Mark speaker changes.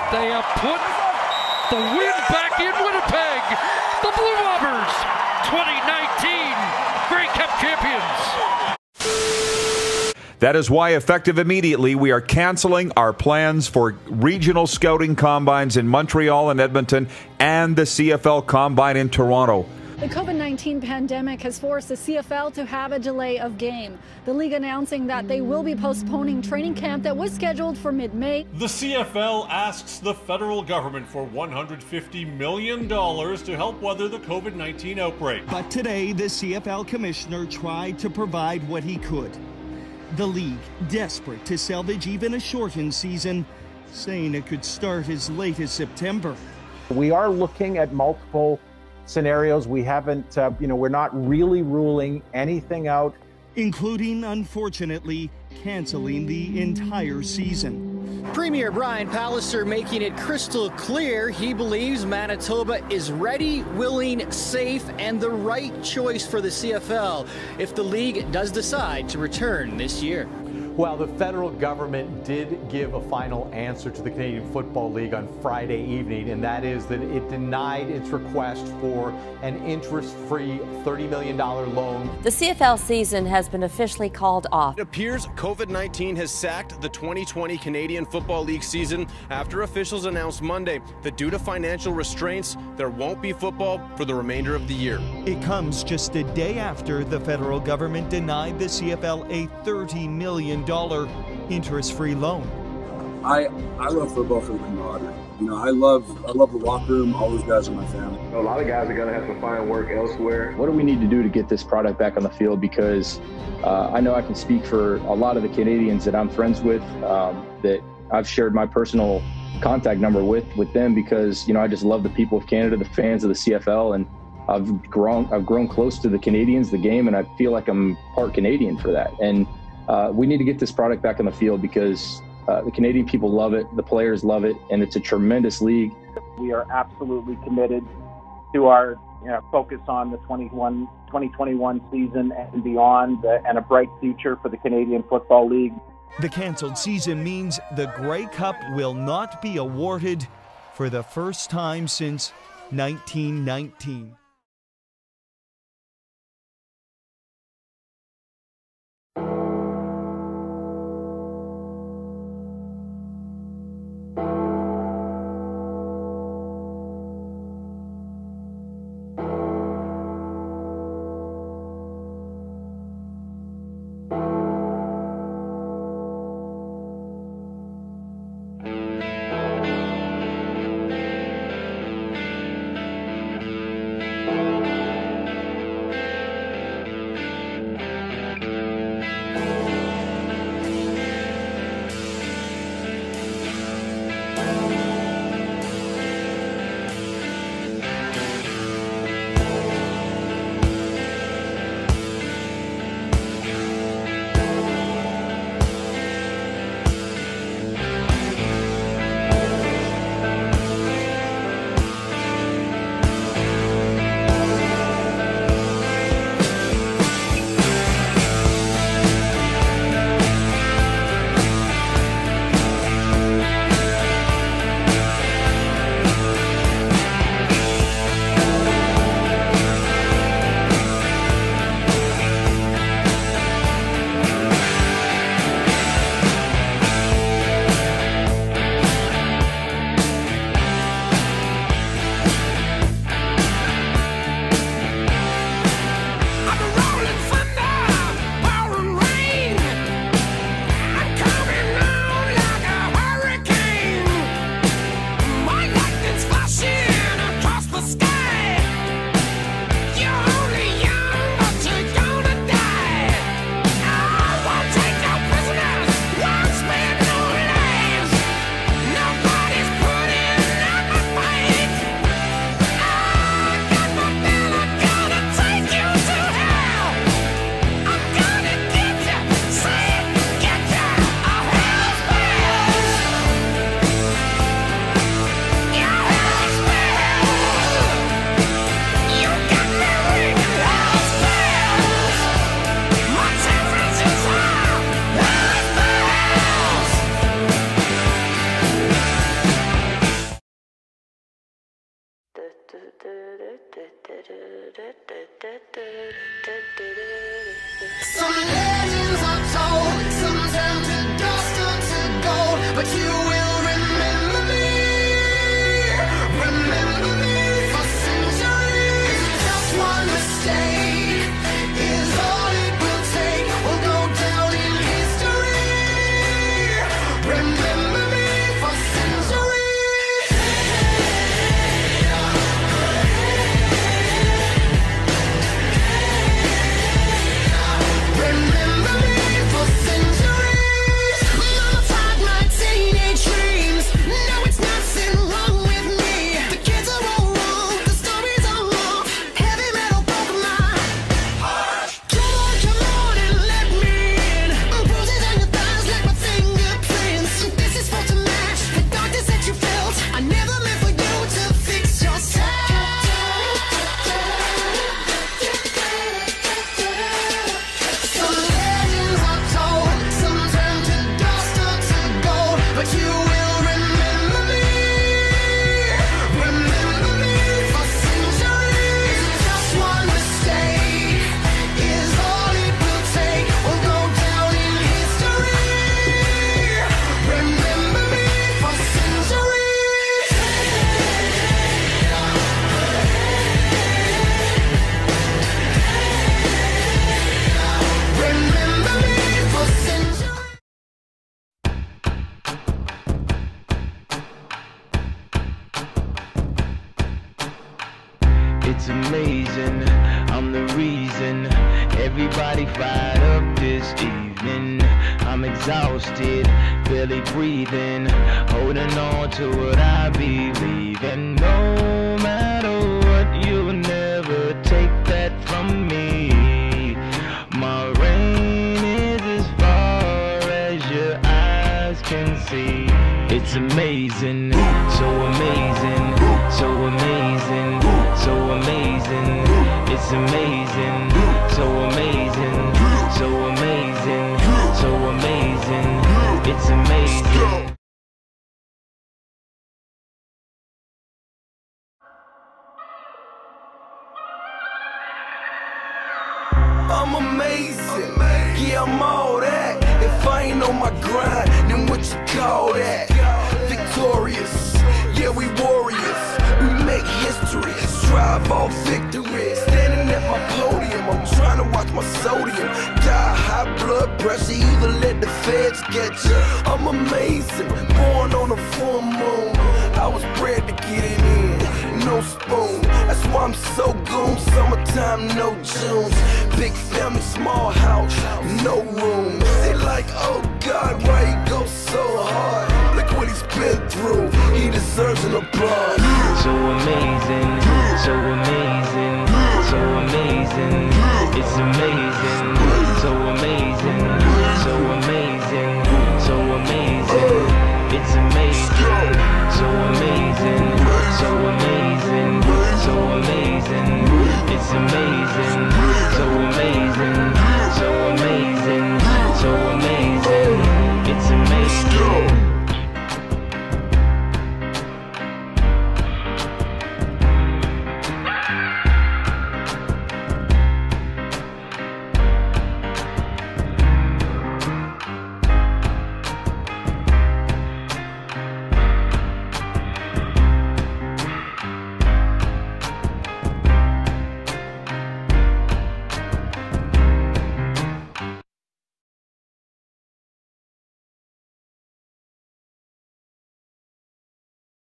Speaker 1: They have put the win back in Winnipeg. The Blue Bombers, 2019 Grey Cup champions.
Speaker 2: That is why, effective immediately, we are canceling our plans for regional scouting combines in Montreal and Edmonton and the CFL Combine in Toronto.
Speaker 3: The COVID-19 pandemic has forced the CFL to have a delay of game. The league announcing that they will be postponing training camp that was scheduled for mid-May.
Speaker 4: The CFL asks the federal government for $150 million to help weather the COVID-19 outbreak.
Speaker 5: But today, the CFL commissioner tried to provide what he could. The league, desperate to salvage even a shortened season, saying it could start as late as September.
Speaker 6: We are looking at multiple scenarios. We haven't, we're not really ruling anything out.
Speaker 5: Including, unfortunately, canceling the entire season.
Speaker 7: Premier Brian Pallister making it crystal clear he believes Manitoba is ready, willing, safe, and the right choice for the CFL if the league does decide to return this year.
Speaker 8: Well, the federal government did give a final answer to the Canadian Football League on Friday evening, and that is that it denied its request for an interest-free $30 million loan.
Speaker 9: The CFL season has been officially called off.
Speaker 10: It appears COVID-19 has sacked the 2020 Canadian Football League season after officials announced Monday that due to financial restraints, there won't be football for the remainder of the year.
Speaker 5: It comes just a day after the federal government denied the CFL a $30 million interest-free loan.
Speaker 11: I love football for the camaraderie. I love the locker room. All those guys are my family.
Speaker 12: A lot of guys are going to have to find work elsewhere.
Speaker 13: What do we need to do to get this product back on the field? Because I know I can speak for a lot of the Canadians that I'm friends with, that I've shared my personal contact number with them, because I just love the people of Canada, the fans of the CFL, and I've grown close to the Canadians, the game, and I feel like I'm part Canadian for that. And we need to get this product back on the field because the Canadian people love it, the players love it, and it's a tremendous league.
Speaker 6: We are absolutely committed to our focus on the 2021 season and beyond, and a bright future for the Canadian Football League.
Speaker 5: The canceled season means the Grey Cup will not be awarded for the first time since 1919.
Speaker 14: Some legends are told, some turn to dust or to gold, but you will remember me for centuries. Just one mistake is all it will take. We'll go down in history. Remember me for centuries. Remember me for centuries. Mama tied my teenage dreams. No, it's nothing wrong with me. The kids are all wrong, the stories are wrong. Heavy metal broke my heart. Come on and let me in. Bruises on your thighs like my fingerprints. This is for to match the darkness that you felt. I never meant for you to fix yourself. Some legends are told, some turn to dust or to gold, but you will remember me for centuries. Just one mistake is all it will take. We'll go down in history. Remember me for centuries. Remember me for centuries.
Speaker 15: It's amazing, I'm the reason everybody fired up this evening. I'm exhausted, barely breathing, holding on to what I believe in. No matter what, you'll never take that from me. My reign is as far as your eyes can see. It's amazing, so amazing, so amazing, so amazing. It's amazing, so amazing, so amazing, so amazing. It's amazing.
Speaker 16: I'm amazing, yeah, I'm all that. If I ain't on my grind, then what you call that? Victorious, yeah, we warriors. We make history, strive all victory. Standing at my podium, I'm trying to watch my sodium. Die high blood pressure, either let the feds get you. I'm amazing, born on a full moon. I was bred to get it in, no spoon. That's why I'm so goon. Summertime, no Junes. Big family, small house, no room. They like, oh God, why he go so hard? Look what he's been through. He deserves an applause.
Speaker 15: So amazing, so amazing, so amazing. It's amazing, so amazing, so amazing, so amazing. It's amazing, so amazing, so amazing, so amazing. It's amazing, so amazing.